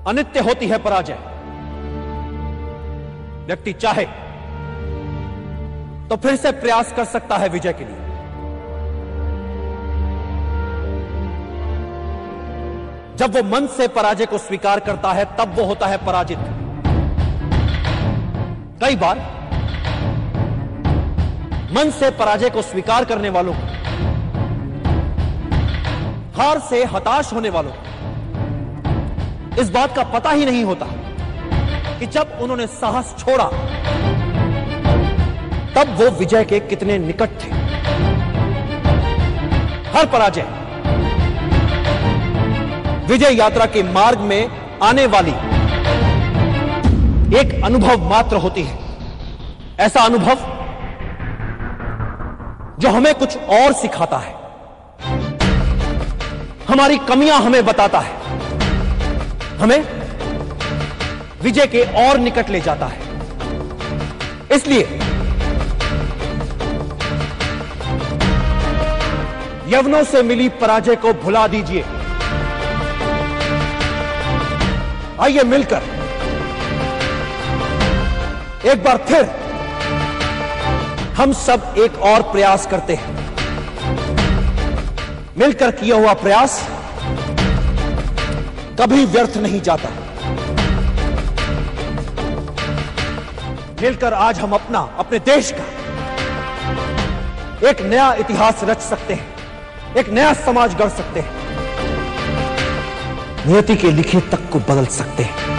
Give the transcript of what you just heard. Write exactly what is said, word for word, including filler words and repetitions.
अनित्य होती है पराजय। व्यक्ति चाहे तो फिर से प्रयास कर सकता है विजय के लिए। जब वो मन से पराजय को स्वीकार करता है तब वो होता है पराजित। कई बार मन से पराजय को स्वीकार करने वालों को, हार से हताश होने वालों को इस बात का पता ही नहीं होता कि जब उन्होंने साहस छोड़ा तब वो विजय के कितने निकट थे। हर पराजय विजय यात्रा के मार्ग में आने वाली एक अनुभव मात्र होती है। ऐसा अनुभव जो हमें कुछ और सिखाता है, हमारी कमियां हमें बताता है, हमें विजय के और निकट ले जाता है। इसलिए यवनों से मिली पराजय को भुला दीजिए। आइए मिलकर एक बार फिर हम सब एक और प्रयास करते हैं। मिलकर किया हुआ प्रयास कभी व्यर्थ नहीं जाता। मिलकर आज हम अपना, अपने देश का एक नया इतिहास रच सकते हैं, एक नया समाज गढ़ सकते हैं, नियति के लिखे तक को बदल सकते हैं।